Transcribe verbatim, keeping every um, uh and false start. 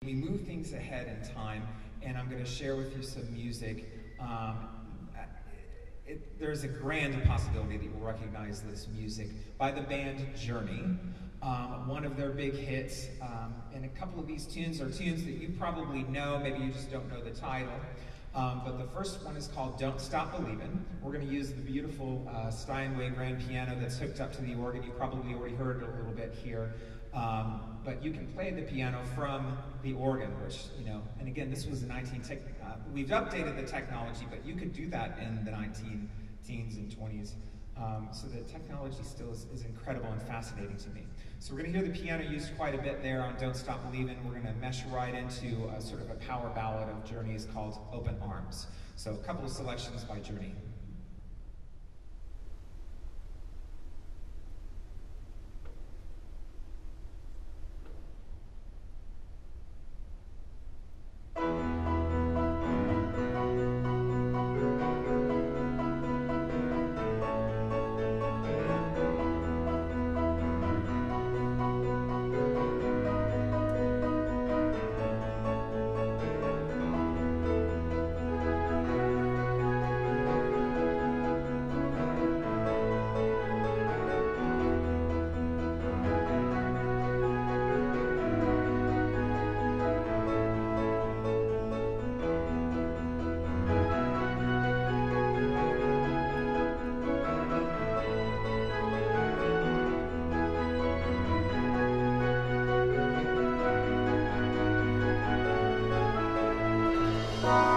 We move things ahead in time, and I'm going to share with you some music. Um, it, there's a grand possibility that you'll recognize this music by the band Journey. Um, one of their big hits, um, and a couple of these tunes are tunes that you probably know, maybe you just don't know the title. Um, but the first one is called Don't Stop Believin'. We're going to use the beautiful uh, Steinway grand piano that's hooked up to the organ. You probably already heard it a little bit here. Um, but you can play the piano from the organ, which, you know, and again, this was the nineteen tech, uh, we've updated the technology, but you could do that in the nineteen teens and twenties. Um, so the technology still is, is incredible and fascinating to me. So we're going to hear the piano used quite a bit there on Don't Stop Believin'. We're going to mesh right into a sort of a power ballad of Journey's called Open Arms. So a couple of selections by Journey. Bye.